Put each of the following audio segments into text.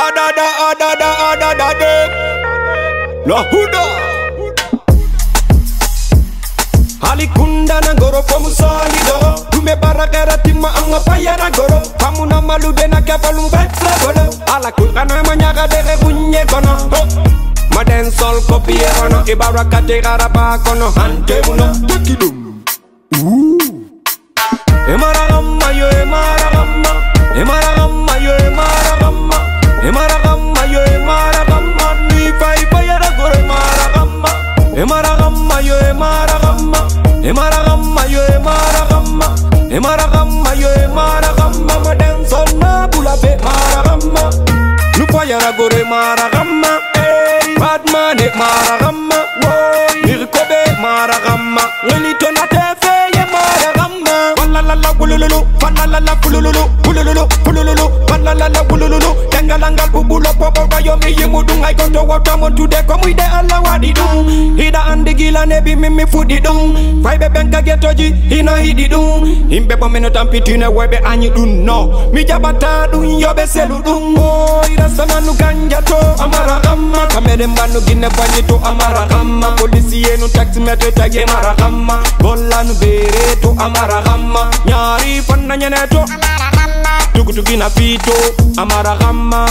La huda Halikunda na goro pomu solido Dume barakara tima anga paya na goro Pamuna malude na kefalum betsa goro Ala kulkana manyaga dere kunye kono Maden sol kopie kono Ibarakate garaba kono Hante muna tekidum Emaragamma yo emaragamma Emaragamma yo emaragamma Emaragamma yo emaragamma Ni fai paya na goro emaragamma Emaragamma yo emaragamma Emaragamma yo emaragamma Emaragamma yo emaragamma Maden sol na bula be maragamma Nu paya na goro emaragamma Badman ek maragamma Nirkobe maragamma Ngelito na tefe ye maragamma Walalala bulululu Walalala bulululu Bulululu bulululu Walalala bulululu Tengalangal bubulo popo Bayomi yimudung Koto watamu tude komuide ala wadidung Hida andigila nebi mimi fudidung Faibe benka getoji hina hididung Imbe pomeno tampitine webe anyidun no Mijabata dun yobe seludung Ira samanu ganjato Amaragamma Kamere mbanu gine panito Amaragamma Polisi yenu taxi metre tagi Amaragamma Bola nu bere to Amaragamma Nyari fana nyene to Amaragamma Tukutuki na pito Amaragamma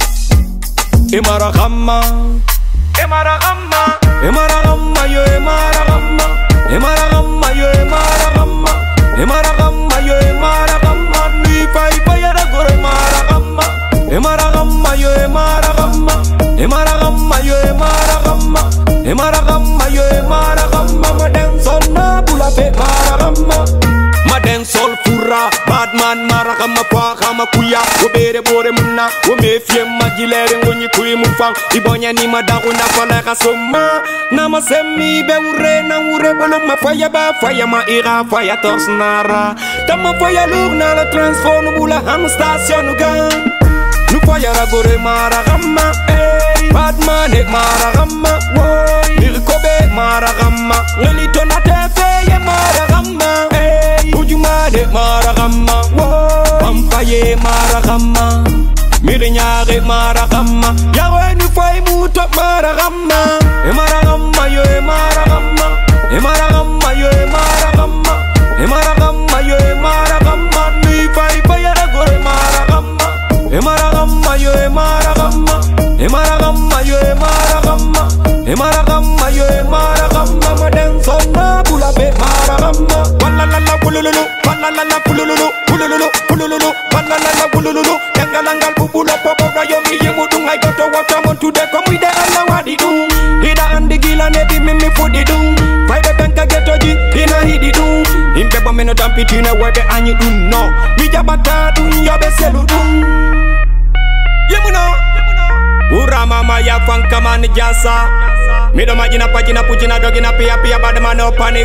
Emaragamma Emaragamma Emaragamma yo emaragamma Emaragamma yo emaragamma Emaragamma yo emaragamma Ni fai paya da gore emaragamma Emaragamma yo emaragamma Emaragamma yo emaragamma Emaragamma yo emaragamma Maden sol na bula be maragamma Maden sol fura Badman maragamma kwa kama kuya Wobere bore muna Womefie magilere ngonyi kui mufang Ibonya ni madaku na fala kasoma Nama semi be ure na ure bolo ma faya ba faya ma ira faya torsnara Tama faya lug na la transform bula ham station gang Nu faya ra gore maragamma Badman ek maragamma Nirkobe maragamma Ngelito na tefe ye maragamma Ujumade maragamma Pampaye maragamma Mirinyare maragamma Yawe ni fay muto maragamma Emaragamma yo emaragamma Emaragamma yo emaragamma Emaragamma yo emaragamma Ni fay payara gore maragamma Emaragamma yo emaragamma Emaragamma yo emaragamma Emaragamma yo emaragamma Maden sonna bula be maragamma Walalala bulululu Walalala bulululu Bulululu bulululu Walalala bulululu Tengalangal bubulo popo Bayomi yimudung Koto watamu tude komuide ala wadidung Hida andigila nebi mimi fudidung Faibe benka getoji hina hididung Imbe bomeno tampitine webe anyidun no Mijabata dun yobe seludung Yemuno Ura mama ya fanka mani jasa Mido majina pachina puchina dogina pia pia badama no panic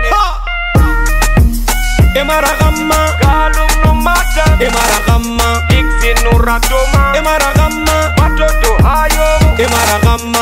Emaragamma Galum no mata Emaragamma Iksi nuratoma Emaragamma Patoto hayo Emaragamma